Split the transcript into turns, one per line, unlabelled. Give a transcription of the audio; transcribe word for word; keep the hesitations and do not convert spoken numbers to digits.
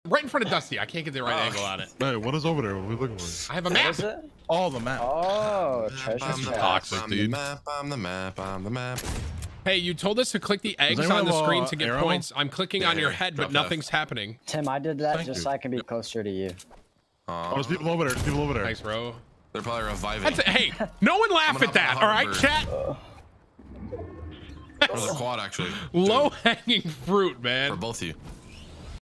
Right in front of Dusty. I can't get the right
Oh.
angle on it.
Hey, what is over there? What are we looking for?
I have a
What
map.
is it?
Oh, the map.
Oh, treasure
I'm the
chest.
toxic,
I'm
dude.
the map. I'm the map. I'm the map.
Hey, you told us to click the eggs
anyone
on the
have,
screen
uh,
to get
arrow?
points. I'm clicking
Yeah,
on your
here,
head, but
drop
nothing's happening.
Tim, I did that
Thank
just
you.
so I can be closer to you.
Aw,
Oh, there's people over there. There's people over there.
Thanks, bro.
they're probably reviving.
That's it. Hey, no one laugh
gonna
at that.
hop
All
on a
right,
bird.
chat.
There's a quad actually.
Low hanging fruit,
For
man.
both of you.